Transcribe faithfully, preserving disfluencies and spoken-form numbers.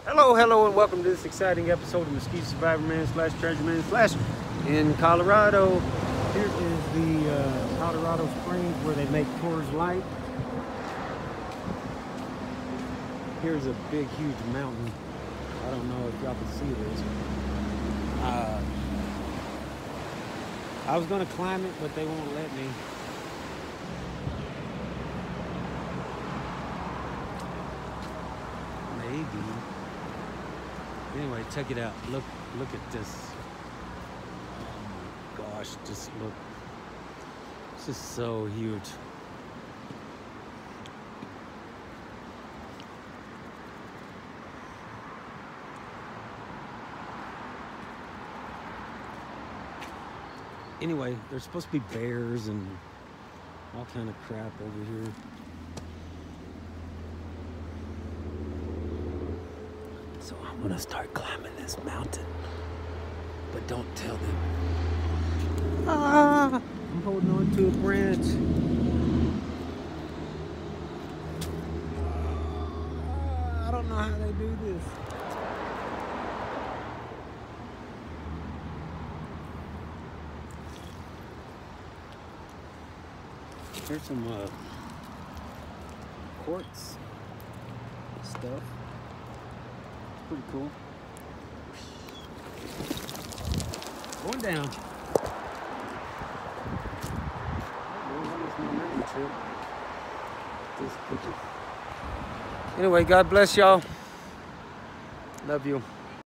Hello, hello, and welcome to this exciting episode of Mesquite Survivor Man slash Treasure Man slash in Colorado. Here is the uh, Colorado Springs where they make Coors Light. Here's a big, huge mountain. I don't know if y'all can see this. Uh, I was gonna climb it, but they won't let me. Maybe. Anyway, check it out. Look, look at this. Oh my gosh, just look. This is so huge. Anyway, there's supposed to be bears and all kind of crap over here. So I'm gonna start climbing this mountain, but don't tell them. Ah, I'm holding on to a branch. Ah, I don't know how they do this. Here's some uh, quartz stuff. Pretty cool. Going down. Anyway, God bless y'all. Love you.